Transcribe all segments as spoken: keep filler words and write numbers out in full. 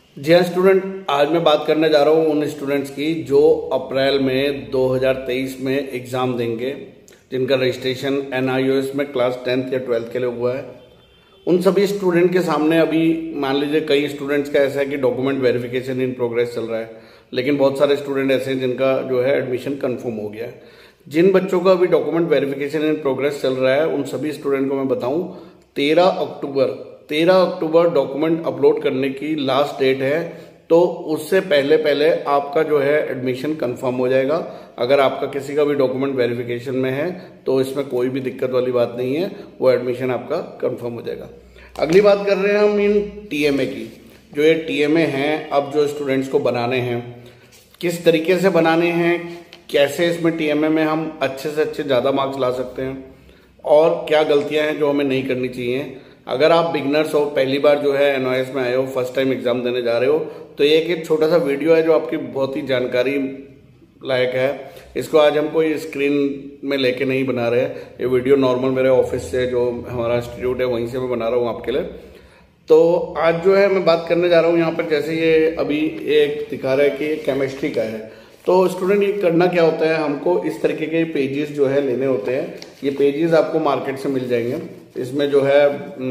जी हाँ स्टूडेंट, आज मैं बात करने जा रहा हूँ उन स्टूडेंट्स की जो अप्रैल में दो हज़ार तेईस में एग्ज़ाम देंगे, जिनका registration N I O S में क्लास टेंथ या ट्वेल्थ के लिए हुआ है। उन सभी स्टूडेंट के सामने अभी मान लीजिए कई स्टूडेंट्स का ऐसा है कि डॉक्यूमेंट वेरिफिकेशन इन प्रोग्रेस चल रहा है, लेकिन बहुत सारे स्टूडेंट ऐसे हैं जिनका जो है एडमिशन कन्फर्म हो गया है। जिन बच्चों का अभी डॉक्यूमेंट वेरिफिकेशन इन प्रोग्रेस चल रहा है उन सभी स्टूडेंट को मैं बताऊँ तेरह अक्टूबर तेरह अक्टूबर डॉक्यूमेंट अपलोड करने की लास्ट डेट है, तो उससे पहले पहले आपका जो है एडमिशन कंफर्म हो जाएगा। अगर आपका किसी का भी डॉक्यूमेंट वेरिफिकेशन में है तो इसमें कोई भी दिक्कत वाली बात नहीं है, वो एडमिशन आपका कंफर्म हो जाएगा। अगली बात कर रहे हैं हम इन टी एम ए की। जो ये टी एम ए हैं, अब जो स्टूडेंट्स को बनाने हैं, किस तरीके से बनाने हैं, कैसे इसमें टी एम ए में हम अच्छे से अच्छे ज़्यादा मार्क्स ला सकते हैं और क्या गलतियाँ हैं जो हमें नहीं करनी चाहिए। अगर आप बिगनर्स हो, पहली बार जो है एन ओ एस में आए हो, फर्स्ट टाइम एग्जाम देने जा रहे हो, तो ये एक छोटा सा वीडियो है जो आपकी बहुत ही जानकारी लायक है। इसको आज हम कोई स्क्रीन में लेके नहीं बना रहे हैं, ये वीडियो नॉर्मल मेरे ऑफिस से जो हमारा इंस्टीट्यूट है वहीं से मैं बना रहा हूँ आपके लिए। तो आज जो है मैं बात करने जा रहा हूँ यहाँ पर, जैसे ये अभी एक दिखा रहा है कि ये केमिस्ट्री का है। तो स्टूडेंट ये करना क्या होता है, हमको इस तरीके के पेजेस जो है लेने होते हैं। ये पेजेस आपको मार्केट से मिल जाएंगे। इसमें जो है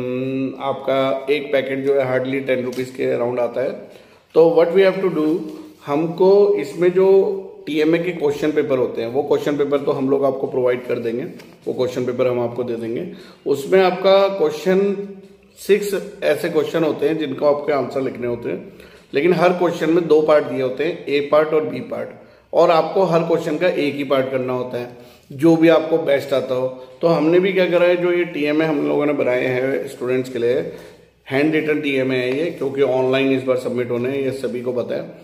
आपका एक पैकेट जो है हार्डली टेन रुपीज़ के अराउंड आता है। तो what we have to do, हमको इसमें जो टी एम ए के क्वेश्चन पेपर होते हैं वो क्वेश्चन पेपर तो हम लोग आपको प्रोवाइड कर देंगे, वो क्वेश्चन पेपर हम आपको दे देंगे। उसमें आपका क्वेश्चन सिक्स ऐसे क्वेश्चन होते हैं जिनको आपके आंसर लिखने होते हैं, लेकिन हर क्वेश्चन में दो पार्ट दिए होते हैं, ए पार्ट और बी पार्ट, और आपको हर क्वेश्चन का एक ही पार्ट करना होता है जो भी आपको बेस्ट आता हो। तो हमने भी क्या करा है, जो ये टी एम ए हम लोगों ने बनाए हैं स्टूडेंट्स के लिए, handwritten T M A है ये, क्योंकि ऑनलाइन इस बार सबमिट होने हैं, ये सभी को पता है।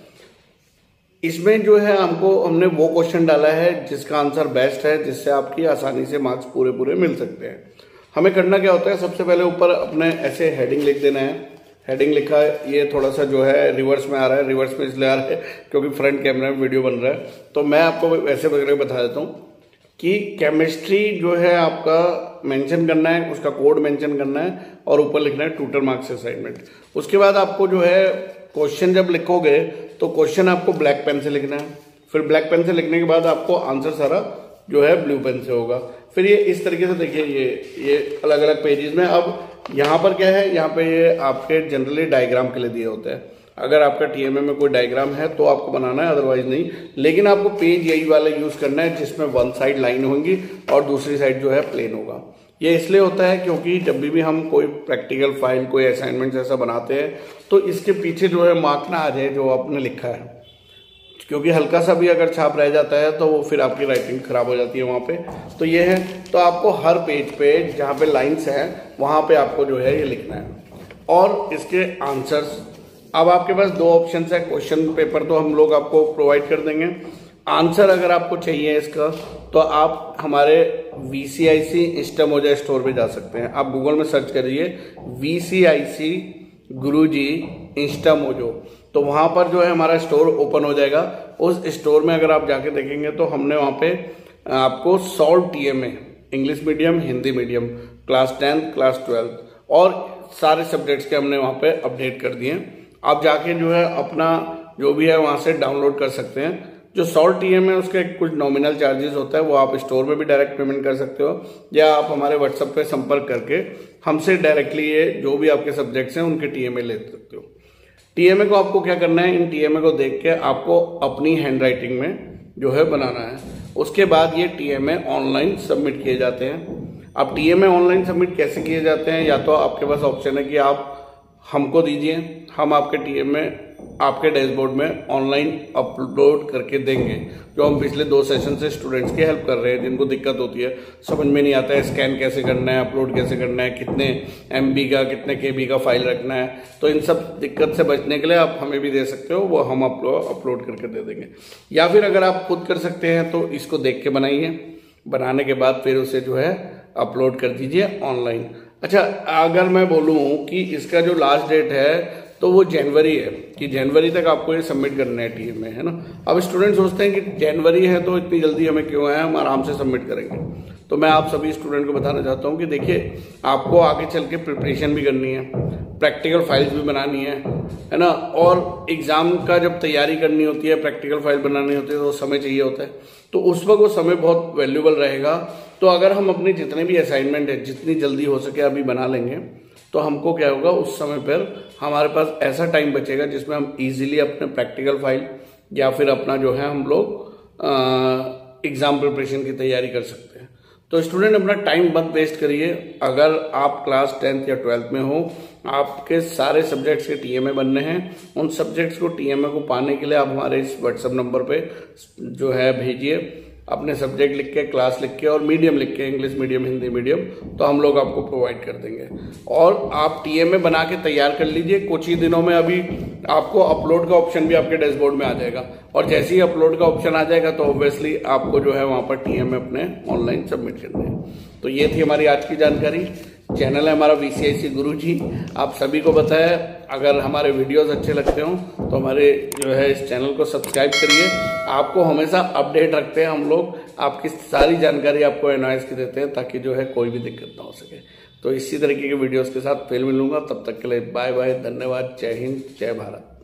इसमें जो है हमको हमने वो क्वेश्चन डाला है जिसका आंसर बेस्ट है, जिससे आपकी आसानी से मार्क्स पूरे पूरे मिल सकते हैं। हमें करना क्या होता है, सबसे पहले ऊपर अपने ऐसे हेडिंग लिख देना है। हेडिंग लिखा है, ये थोड़ा सा जो है रिवर्स में आ रहा है, रिवर्स में इसलिए आ रहा है क्योंकि फ्रंट कैमरा में वीडियो बन रहा है। तो मैं आपको वैसे वगैरह बता देता हूँ कि केमिस्ट्री जो है आपका मेंशन करना है, उसका कोड मेंशन करना है और ऊपर लिखना है टोटल मार्क्स असाइनमेंट। उसके बाद आपको जो है क्वेश्चन जब लिखोगे तो क्वेश्चन आपको ब्लैक पेन से लिखना है। फिर ब्लैक पेन से लिखने के बाद आपको आंसर सारा जो है ब्लू पेन से होगा। फिर ये इस तरीके से देखिए, ये ये अलग अलग पेजेस में। अब यहाँ पर क्या है, यहाँ पे ये आपके जनरली डायग्राम के लिए दिए होते हैं। अगर आपका टी एम ए में कोई डायग्राम है तो आपको बनाना है, अदरवाइज नहीं। लेकिन आपको पेज यही वाला यूज करना है जिसमें वन साइड लाइन होंगी और दूसरी साइड जो है प्लेन होगा। ये इसलिए होता है क्योंकि जब भी हम कोई प्रैक्टिकल फाइल, कोई असाइनमेंट ऐसा बनाते हैं तो इसके पीछे जो है मार्क ना आ जाए जो आपने लिखा है, क्योंकि हल्का सा भी अगर छाप रह जाता है तो वो फिर आपकी राइटिंग खराब हो जाती है वहाँ पे। तो ये है, तो आपको हर पेज पे जहाँ पे लाइंस हैं वहाँ पे आपको जो है ये लिखना है और इसके आंसर्स। अब आपके पास दो ऑप्शन है, क्वेश्चन पेपर तो हम लोग आपको प्रोवाइड कर देंगे। आंसर अगर आपको चाहिए इसका तो आप हमारे we C I C इंस्टामोजा store पे जा सकते हैं। आप गूगल में सर्च करिए वी सी आई सी गुरुजी इंस्टामोजो, तो वहाँ पर जो है हमारा स्टोर ओपन हो जाएगा। उस स्टोर में अगर आप जाके देखेंगे तो हमने वहाँ पे आपको solve T M A, English medium, Hindi medium, class tenth, class twelfth और सारे सब्जेक्ट्स के हमने वहाँ पे अपडेट कर दिए। आप जाके जो है अपना जो भी है वहाँ से डाउनलोड कर सकते हैं। जो सॉल्व टी एम है उसके कुछ नॉमिनल चार्जेस होता है, वो आप स्टोर में भी डायरेक्ट पेमेंट कर सकते हो, या आप हमारे व्हाट्सएप पे संपर्क करके हमसे डायरेक्टली ये जो भी आपके सब्जेक्ट्स हैं उनके टी एम ए ले सकते हो। टी एम ए को आपको क्या करना है, इन टी एम ए को देख के आपको अपनी हैंड राइटिंग में जो है बनाना है। उसके बाद ये T M A online submit किए जाते हैं। अब T M A online submit कैसे किए जाते हैं, या तो आपके पास ऑप्शन है कि आप हमको दीजिए, हम आपके टी एम ए आपके डैशबोर्ड में ऑनलाइन अपलोड करके देंगे। जो हम पिछले दो सेशन से स्टूडेंट्स की हेल्प कर रहे हैं जिनको दिक्कत होती है, समझ में नहीं आता है स्कैन कैसे करना है, अपलोड कैसे करना है, कितने एम बी का, कितने के बी का फाइल रखना है। तो इन सब दिक्कत से बचने के लिए आप हमें भी दे सकते हो, वो हम अपलोड करके दे देंगे। या फिर अगर आप खुद कर सकते हैं तो इसको देख के बनाइए, बनाने के बाद फिर उसे जो है अपलोड कर दीजिए ऑनलाइन। अच्छा, अगर मैं बोलूँ कि इसका जो लास्ट डेट है तो वो जनवरी है, कि जनवरी तक आपको ये सबमिट करना है टी एम ए, है ना। अब स्टूडेंट सोचते हैं कि जनवरी है तो इतनी जल्दी हमें क्यों है, हम आराम से सबमिट करेंगे। तो मैं आप सभी स्टूडेंट को बताना चाहता हूँ कि देखिए, आपको आगे चल के प्रिपरेशन भी करनी है, प्रैक्टिकल फाइल्स भी बनानी है है ना, और एग्जाम का जब तैयारी करनी होती है, प्रैक्टिकल फाइल बनानी होती है, तो समय चाहिए होता है। तो उस वक्त वो समय बहुत वैल्यूबल रहेगा। तो अगर हम अपने जितने भी असाइनमेंट है जितनी जल्दी हो सके अभी बना लेंगे, तो हमको क्या होगा, उस समय पर हमारे पास ऐसा टाइम बचेगा जिसमें हम इजीली अपने प्रैक्टिकल फाइल या फिर अपना जो है हम लोग एग्जाम प्रिपरेशन की तैयारी कर सकते हैं। तो स्टूडेंट अपना टाइम मत वेस्ट करिए। अगर आप क्लास टेंथ या ट्वेल्थ में हो, आपके सारे सब्जेक्ट्स के टीएमए बनने हैं, उन सब्जेक्ट्स को टीएमए को पाने के लिए आप हमारे इस व्हाट्सएप नंबर पे जो है भेजिए अपने सब्जेक्ट लिख के, क्लास लिख के और मीडियम लिख के, इंग्लिश मीडियम, हिंदी मीडियम, तो हम लोग आपको प्रोवाइड कर देंगे। और आप टीएमए बना के तैयार कर लीजिए। कुछ ही दिनों में अभी आपको अपलोड का ऑप्शन भी आपके डैशबोर्ड में आ जाएगा, और जैसे ही अपलोड का ऑप्शन आ जाएगा तो ऑब्वियसली आपको जो है वहां पर टीएमए अपने ऑनलाइन सबमिट करने हैं। तो ये थी हमारी आज की जानकारी। चैनल है हमारा वीसीआईसी गुरुजी। आप सभी को बताया, अगर हमारे वीडियोस अच्छे लगते हो तो हमारे जो है इस चैनल को सब्सक्राइब करिए। आपको हमेशा अपडेट रखते हैं हम लोग, आपकी सारी जानकारी आपको एनवाइस की देते हैं ताकि जो है कोई भी दिक्कत ना हो सके। तो इसी तरीके के वीडियोस के साथ फिर मिलूंगा, तब तक के लिए बाय बाय, धन्यवाद, जय हिंद, जय भारत।